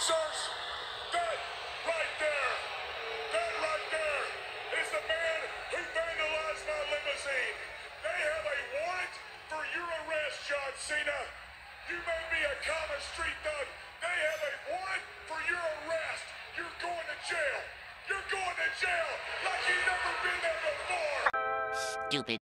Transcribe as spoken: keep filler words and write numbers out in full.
officers, that right there, that right there is the man who vandalized my limousine. They have a warrant for your arrest, John Cena. You may be a common street thug. They have a warrant for your arrest. You're going to jail. You're going to jail like you've never been there before. Stupid.